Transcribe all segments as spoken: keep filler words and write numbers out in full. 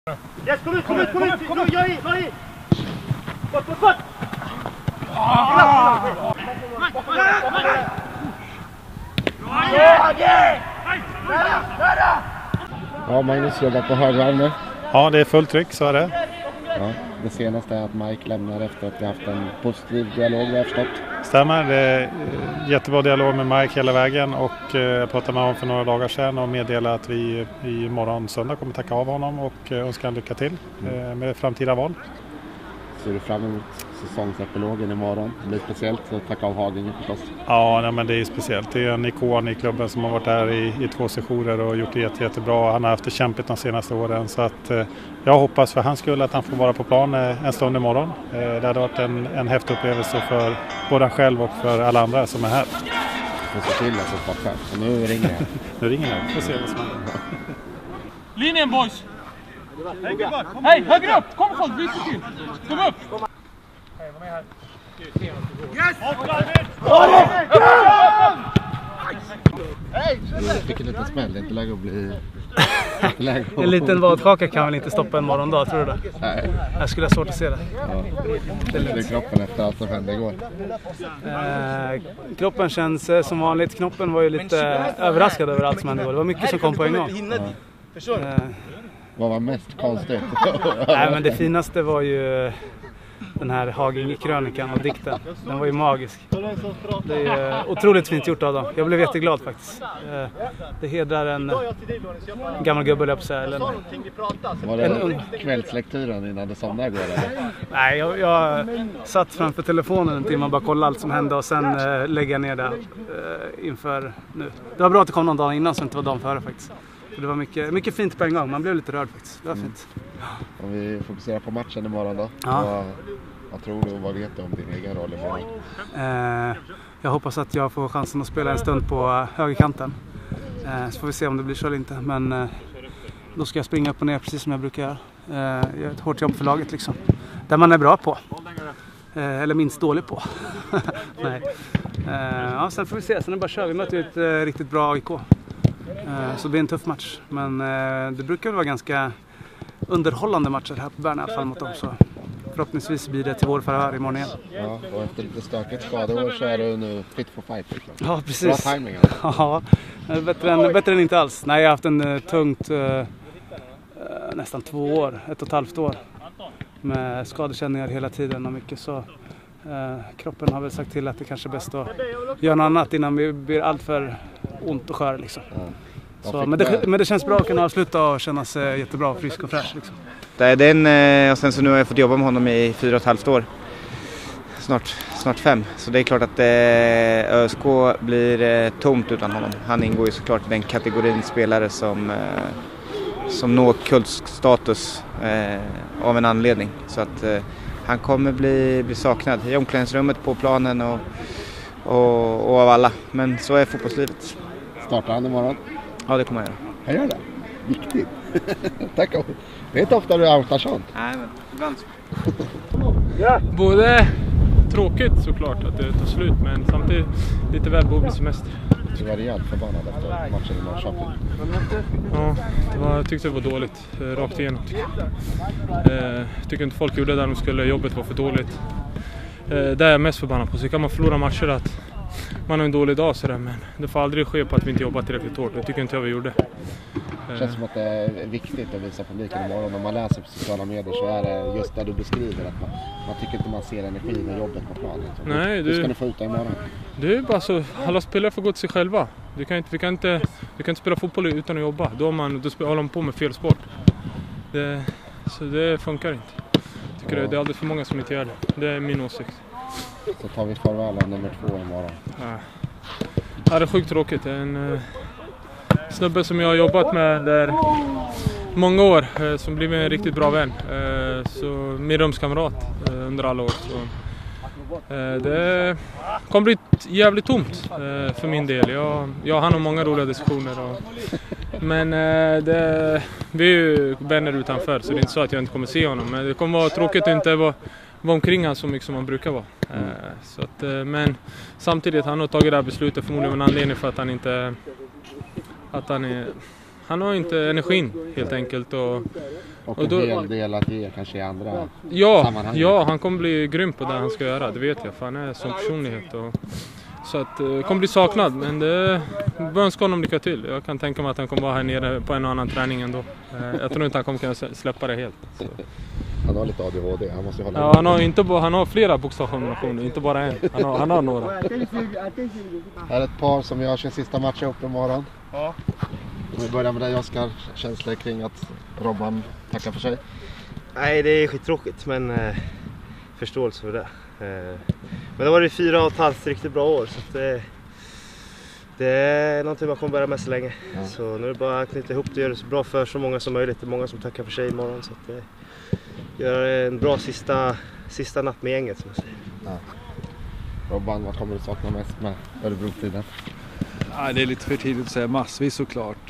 Yes, kom ut, kom ut, kom ut! Kom ut, jag i, jag i! Bort, bort, bort! Ja, Magnus jobbar på högvarv nu. Ja, det är fullt tryck, så är det. Ja, det senaste är att Mike lämnar efter att vi haft en positiv dialog, vi har förstått. Stämmer, det är jättebra dialog med Mike hela vägen och jag pratade med honom för några dagar sedan och meddelade att vi i morgon söndag kommer tacka av honom och önskar lycka till mm. med framtida val. Ser du fram emot säsongsepilogen imorgon? Det blir speciellt att tacka av Hagen förstås. Ja, nej, men det är speciellt. Det är en ikon i klubben som har varit där i, i två sessioner och gjort det jätte, jättebra. Han har haft det kämpigt de senaste åren så att eh, jag hoppas för hans skull att han får vara på plan eh, en stund imorgon. Eh, det hade varit en, en häftig upplevelse för både han själv och för alla andra som är här. Jag får till alltså sportchef. Så nu ringer jag. Nu ringer jag. Får se vad som händer. Linjen boys! Hej, höger upp! Kom folk, byt till! Kom upp! Hej, var med här. Yes! Jag fick en liten smäll, det är inte läge att bli... En liten vadkaka kan väl inte stoppa en morgondag, tror du det? Nej. Jag skulle ha svårt att se det. Ja. Det är kroppen efter allt som hände igår. Eh, kroppen känns eh, som vanligt. Knoppen var ju lite eh, överraskad över allt som hände igår. Det var mycket som kom på en gång. Ja. Eh, Vad var mest konstigt? Nej, men det finaste var ju den här Haginge-krönikan och dikten. Den var ju magisk. Det är uh, otroligt fint gjort av dem. Jag blev jätteglad faktiskt. Uh, det hedrar en uh, gammal gubbe, löp sig. Eller var det en kvällslekturen innan det somnade igår? Eller? Nej, jag, jag satt framför telefonen en timme och bara kollade allt som hände och sen uh, lägga ner det uh, inför nu. Det var bra att det kom någon dag innan så det inte var dagen före faktiskt. Det var mycket, mycket fint på en gång. Man blev lite rörd faktiskt. Det var fint. Om vi fokuserar på matchen imorgon då. Ja. Vad, vad tror du och vad vet du om din egen roll imorgon? Eh, jag hoppas att jag får chansen att spela en stund på högerkanten. Eh, så får vi se om det blir så eller inte. Men eh, då ska jag springa upp och ner precis som jag brukar göra. Eh, jag gör ett hårt jobb för laget liksom. Där man är bra på. Eh, eller minst dålig på. Nej. Eh, ja, sen får vi se. Sen är det bara kör. Vi möter ett eh, riktigt bra A I K. Så det blir en tuff match. Men det brukar väl vara ganska underhållande matcher här på Bern i alla fall mot dem. Så förhoppningsvis blir det till vår förhör imorgon igen. Ja, och efter lite stökigt skadeår så är du nu fit for fight. Liksom. Ja, precis. Bra timing. Ja, bättre än, bättre än inte alls. Nej, jag har haft en uh, tungt uh, nästan två år, ett och ett halvt år. Med skadekänningar hela tiden och mycket så. Uh, kroppen har väl sagt till att det kanske är bäst att göra något annat innan vi blir allt för ont och skör liksom. Ja. Så, men, det, men det känns bra att kunna avsluta och känna sig jättebra, frisk och fräsch liksom. Det är den, och sen så nu har jag fått jobba med honom i fyra och ett halvt år. Snart, snart fem. Så det är klart att eh, ÖSK blir eh, tomt utan honom. Han ingår ju såklart i den kategorin spelare som, eh, som når kultstatus eh, av en anledning. Så att eh, han kommer bli, bli saknad i omklädningsrummet, på planen och, och, och av alla. Men så är fotbollslivet. Startar han imorgon? Ja, det kommer jag göra. Han gör det? Viktigt. Tack. Det är inte ofta du outar sånt. Nej, men ibland. Både tråkigt såklart att det tar slut, men samtidigt lite välbehövlig semester. Du var rejält förbannad efter matchen i Norrköping. Ja, det var, jag tyckte det var dåligt. Rakt igenom tycker jag. Eh, tycker inte folk gjorde det där de skulle. Jobbet var för dåligt. Eh, det är jag mest förbannad på. Så kan man förlora matcher att man har en dålig dag sådär, men det får aldrig ske på att vi inte jobbar tillräckligt hårt. Det tycker inte jag vi gjorde. Det känns som att det är viktigt att visa publiken imorgon. Om man läser på sociala medier så är det just det du beskriver. Att man, man tycker inte man ser energin och jobbet på planen. Nej, du, hur ska du få ut det imorgon? Det är bara så, alla spelare får gå till sig själva. Du kan inte, vi kan inte, du kan inte spela fotboll utan att jobba. Då, man, då håller man på med fel sport. Det, så det funkar inte. Jag tycker ja. det, det är alldeles för många som inte gör det. Det är min åsikt. Så tar vi farväl av nummer två imorgon. Ja. Ja, det är sjukt tråkigt. En uh, snubbe som jag har jobbat med där många år, uh, som blivit en riktigt bra vän. Uh, så min rumskamrat uh, under alla år. Så, uh, det kommer bli jävligt tomt uh, för min del. Jag, jag har många roliga diskussioner. Och, men uh, det, vi är ju vänner utanför, så det är inte så att jag inte kommer se honom. Men det kommer vara tråkigt att inte vara var omkring han så mycket som man brukar vara. Mm. Så att, men samtidigt han har tagit det här beslutet förmodligen en anledning för att han inte att han är han har inte energin helt enkelt. Och, Och, och en då, hel del att ge kanske i andra ja, sammanhang. ja, han kommer bli grym på det han ska göra, det vet jag. För han är som personlighet. Och, så att det kommer bli saknad, men det bör önska honom lycka till. Jag kan tänka mig att han kommer vara här nere på en och annan träning ändå. Jag tror inte han kommer kunna släppa det helt. Så. Han har lite A D H D, han måste hålla. Ja, han har, inte, han har flera bokstavskombinationer, inte bara en. Han har, han har några. Här är ett par som gör sin sista match upp imorgon. Ja. Vi börjar med dig, Oskar. Känslor kring att Robban tackar för sig? Nej, det är skittråkigt, men eh, förståelse för det. Eh, men det var det fyra och ett halvt riktigt bra år, så att det, det är någonting man kommer bära med så länge. Ja. Så nu är det bara att knyta ihop det och göra det så bra för så många som möjligt. Det är många som tackar för sig imorgon, så att det gör en bra sista, sista natt med gänget, som jag säger. Ja. Robban, vad kommer du sakna mest med Örebro-tiden? Ja, det är lite för tidigt att säga, massvis såklart.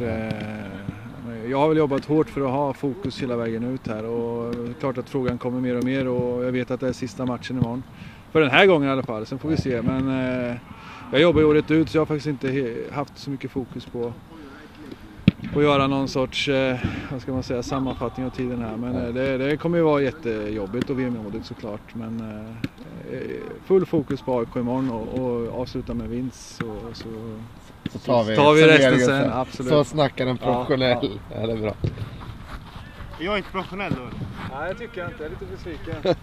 Jag har väl jobbat hårt för att ha fokus hela vägen ut här, och klart att frågan kommer mer och mer, och jag vet att det är sista matchen imorgon. För den här gången i alla fall, sen får vi se. Men jag jobbar ju året ut, så jag har faktiskt inte haft så mycket fokus på att göra någon sorts, vad ska man säga, sammanfattning av tiden här. Men det, det kommer ju vara jättejobbigt och vemodigt såklart. Men full fokus på A I K imorgon och, och avsluta med vinst, så, så, så tar vi, tar vi resten sen. Absolut. Så snackar en professionell. Ja, ja. Ja, det är bra. Jag är inte professionell då? Nej, jag tycker inte. Jag är lite besviken.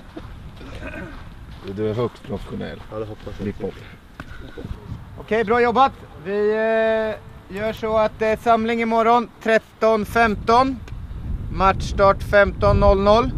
Du är högt professionell. Ja, det hoppas jag. Hip-hop. Okej, bra jobbat. Vi eh, gör så att det är samling imorgon tretton femton. Matchstart femton noll noll.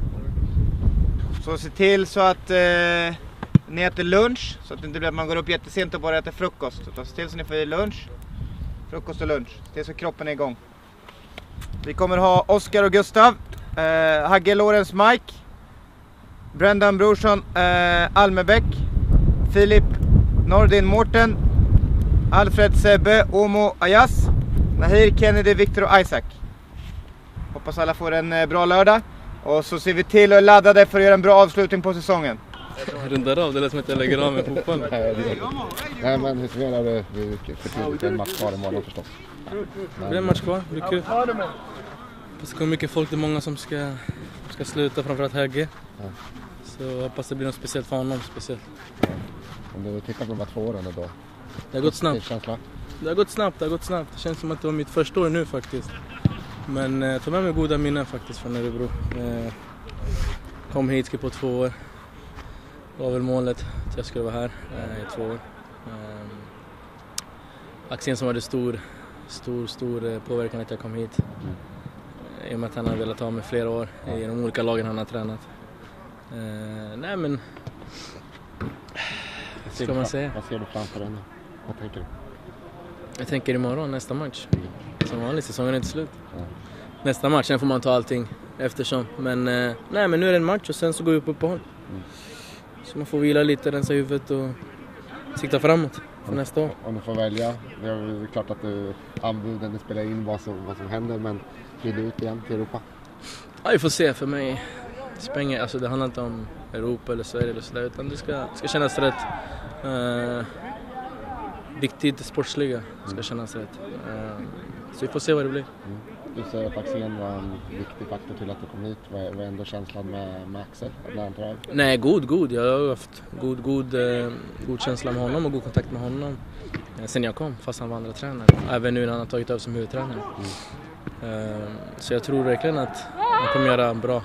Så se till så att eh, ni äter lunch, så att det inte blir att man går upp jättesent och bara äter frukost. Utan se till så att ni får lunch, frukost och lunch. Se till så kroppen är igång. Vi kommer ha Oskar och Gustav, eh, Hagge Lorenz Mike, Brendan Brorsson eh, Almebäck, Filip Nordin Mårten, Alfred Sebbe Omo Ayas, Nahir Kennedy Victor och Isaac. Hoppas alla får en eh, bra lördag. Och så ser vi till att ladda det för att göra en bra avslutning på säsongen. Rundar av, det lät som att jag lägger av med fotboll. Nej, men hur summerar du för tidigt? En match kvar imorgon förstås. Det blir en match kvar, det blir kul. Det kommer mycket folk, det är många som ska, ska sluta, framförallt Hagge. Ja. Så jag hoppas det blir något speciellt för honom, speciellt. Ja. Om du tittar på de här två åren då? Det har gått snabbt. Det har gått snabbt, det har gått snabbt. Det känns som att det var mitt första år nu faktiskt. Men jag eh, tar med mig goda minnen faktiskt från Örebro. Eh, kom hit, skrev på två år. Det var väl målet att jag skulle vara här eh, i två år. Eh, Axén som hade stor, stor, stor eh, påverkan att jag kom hit. Eh, I och med att han har velat ha mig flera år i de olika lagen han har tränat. Eh, nej men... Vad ska man säga? Vad ser du framför dig nu? Vad tänker du? Jag tänker imorgon, nästa match. Som vanligt, säsongen är inte slut. Ja. Nästa match, sen får man ta allting eftersom. Men, eh, nej, men nu är det en match och sen så går vi upp på uppehåll. Mm. Så man får vila lite, rensa huvudet och sikta framåt för nästa år. Om du får välja, det är klart att du anbuden spelar in vad som, vad som händer, men vill du ut igen till Europa? Ja, vi får se. För mig spänger, alltså det handlar inte om Europa eller Sverige eller sådär, utan det ska, ska kännas rätt. Uh, viktigt sportsliga ska kännas rätt. Uh, så vi får se vad det blir. Mm. Du säger att Axén var en viktig faktor till att du kom hit. Vad var ändå känslan med, med Axel? Nej, god, god. Jag har haft god, god, eh, god känsla med honom och god kontakt med honom eh, sen jag kom, fast han var andra tränare. Även nu när han har tagit över som huvudtränare. Mm. Eh, så jag tror verkligen att han kommer göra bra,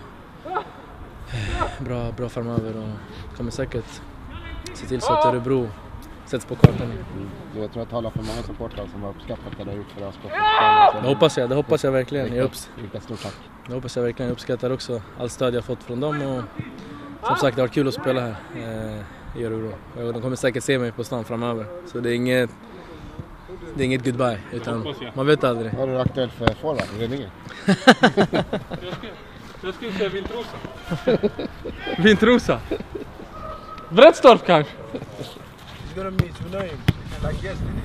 bra, bra framöver och kommer säkert se till så att Örebro sätts på kartan. Mm. Jag tror att jag talar för många supportrar som har uppskattat det där ut för oss. Det hoppas jag, det hoppas jag verkligen. Jag upps- stort tack. Det hoppas jag verkligen. Jag uppskattar också all stöd jag fått från dem och som sagt det har varit kul att spela här eh, i Örebro. Och de kommer säkert se mig på stan framöver. Så det är inget, det är inget goodbye, utan man vet aldrig. Vad är du aktuell för forward? Rödinge? Jag skulle säga Vintrosa. Vintrosa? Brettstorp kanske? He's gonna meet your name like yesterday.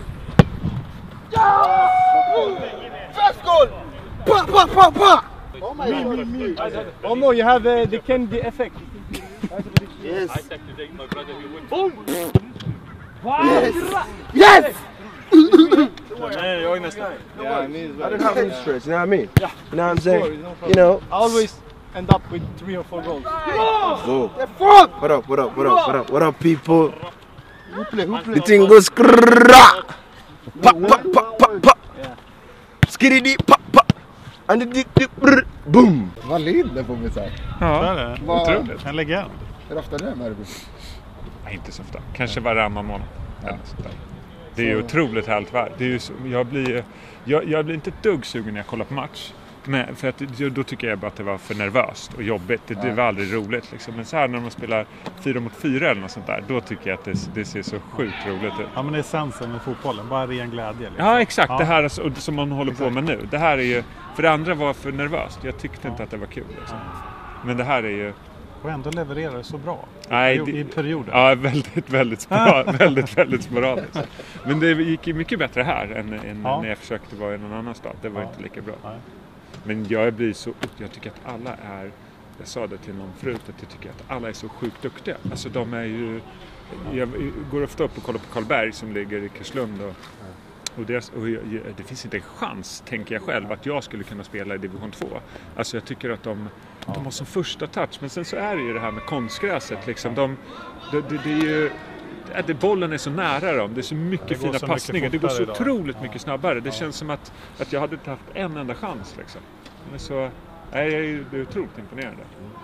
First goal! Pa, pa, pa, pa! Oh my me, me, me. Oh no, you have uh, the Kennedy effect. Yes. Boom! Yes! Yes! Nej, jag är nästan. I don't have any stress, you know what I mean? Yeah. You know what I'm saying? You know, Always end up with three or four goals. Whoa. What up, what up, what up, what up, what up, people? The thing goes skrrrra! Pa, pa, pa, pa, pa! Skididi, pa, pa! And the dick, dick, brr, boom! Vad lider på mig så här. Ja, det är det. Vad- Otroligt. En legend. Hur ofta är det med Örebro? Nej, inte så ofta. Kanske varannan månad. Eller sånt där. Det är ju otroligt härligt värld. Det är ju så, jag, blir, jag, jag blir inte ett dugg sugen när jag kollar på match. Men för att då tycker jag bara att det var för nervöst och jobbigt. Det, det var aldrig roligt liksom. Men så här när man spelar fyra mot fyra eller något sånt där, då tycker jag att det, det ser så sjukt roligt ut. Ja, men det är essensen med fotbollen. Bara ren glädje. Liksom. Ja, exakt. Ja. Det här alltså, som man håller på med nu. Det här är ju, för det andra var för nervöst. Jag tyckte inte att det var kul. Liksom. Men det här är ju... Och ändå levererar det så bra. Nej, I, det, i perioden. Ja, väldigt, väldigt bra. väldigt, väldigt sporadiskt. Men det gick ju mycket bättre här än, än Ja. när jag försökte vara i någon annan stad. Det var Ja. inte lika bra. Nej. Men jag blir så... Jag tycker att alla är... Jag sa det till någon förut att jag tycker att alla är så sjukt duktiga. Alltså de är ju... Jag går ofta upp och kollar på Karlberg som ligger i Kerslund och... Och, det, och jag, det finns inte en chans, tänker jag själv, att jag skulle kunna spela i division två. Alltså jag tycker att de, ja. de har som första touch. Men sen så är det ju det här med konstgräset. Liksom. De, det, det, det är ju... Att bollen är så nära dem. Det är så mycket det fina så passningar. mycket Det går så idag. otroligt mycket snabbare. Det Ja. känns som att, att jag hade inte haft en enda chans. Liksom. Men så, nej, jag är, det är otroligt imponerande.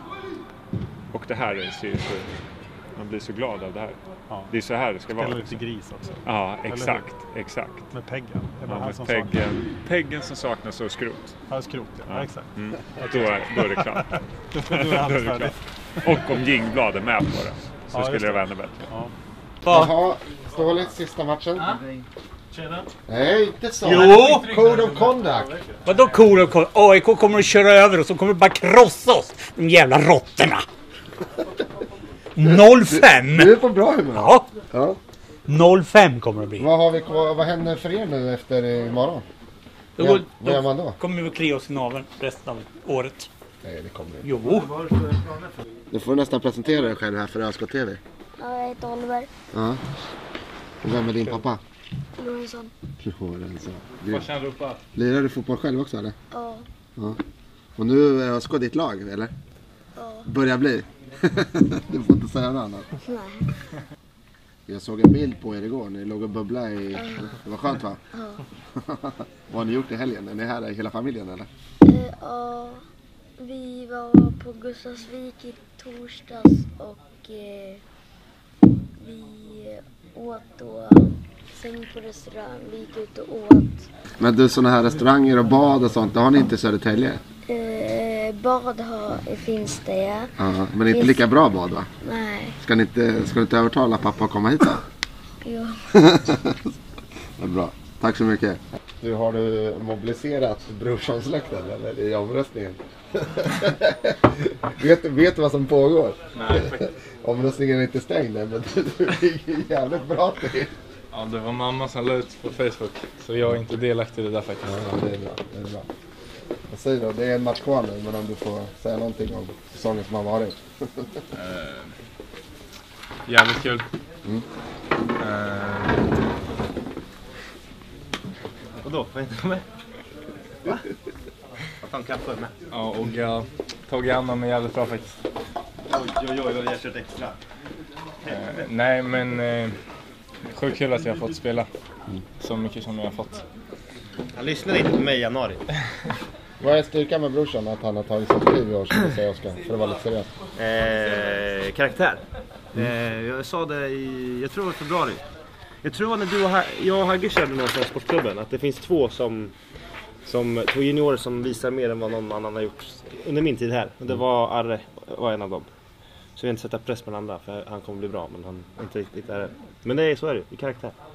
Och det här är så, så... Man blir så glad av det här. Ja. Det är så här det ska vara. Spelar lite gris också. Ja, Eller exakt. exakt. Med peggen. Det är bara Ja, han med som peggen, saknar. peggen som saknas och skrot. Ja, skrot. Ja, ja exakt. Mm. Då, är, då är det klart. då, då är allt färdigt. Och om Jingblad är med på det så Ja, skulle just det det. vara ännu bättre. Ja. Jaha, Ståligt, sista matchen. Tjena. Nej, inte så. Jo! Code of conduct. Vadå cool och cool? A I K kommer att köra över oss och kommer bara krossa oss. De jävla råttorna. noll fem. Du är på bra humör. Ja. Ja. noll fem kommer det bli. Vad, har vi, vad, vad händer för er nu efter imorgon? Då, Ja, går, vad gör man då? kommer vi att klia oss i naveln resten av året. Nej, det kommer inte. Jo. Du får nästan presentera dig själv här för Öskott T V. Ja, jag heter Oliver Ja. Och vem är din pappa? Lorentzon. Lorentzon. Farsan ropar. Lirar du fotboll själv också eller? Ja. Ja. Och nu är Öskott ditt lag, eller? Ja. Börjar bli. Du får inte säga något annat. Nej. Jag såg en bild på er igår. Ni låg och bubblade i... Det var skönt va? Ja. Vad har ni gjort i helgen? Är ni här i hela familjen eller? Eh, Ja, vi var på Gustavsvik i torsdags och eh, vi åt då, sen på restaurang, vi gick ut och åt. Men du, sådana här restauranger och bad och sånt, det har ni inte i Södertälje? Eh, bad har, finns det, ja. Ja, men inte Finns- lika bra bad va? Nej, Ska ni inte, ska ni inte övertala pappa att komma hit då? jo. Det är bra. Tack så mycket. Du, har du mobiliserat Brorssonsläkten eller i omröstningen? vet, vet du vad som pågår? Nej, faktiskt. Omröstningen är inte stängd än, men du, du ligger jävligt bra till. Ja, det var mamma som la ut på Facebook. Så jag är inte delaktig i det där faktiskt. Ja, det är bra. Det är bra. Vad säger du? Det är en match kvar nu, men om du får säga någonting om säsongen som har varit. Eh, jävligt kul. Mm. Eh, Vadå? Får jag inte vara med? Va? Vad fan kan jag få med? ja, och jag tog hand om mig jävligt bra faktiskt. Oj, oj, oj, jag har kört extra. Eh, nej, men eh, sjukt kul att jag har fått spela så mycket som jag har fått. Han lyssnade inte på mig i januari. Vad är styrkan med Brorsson att han har tagit sig liv i år, som du säger Oskar, för att vara lite seriös? Eh, karaktär. Eh, jag sa det i, jag tror det var februari. Jag tror när du och ha- jag och Hagge körde någonstans på sportklubben att det finns två som, som två juniorer som visar mer än vad någon annan har gjort under min tid här. Och det var Arre var en av dem. Så vi inte sätta press på den andra för han kommer bli bra, men han inte riktigt är det. Men det är så är det, i karaktär.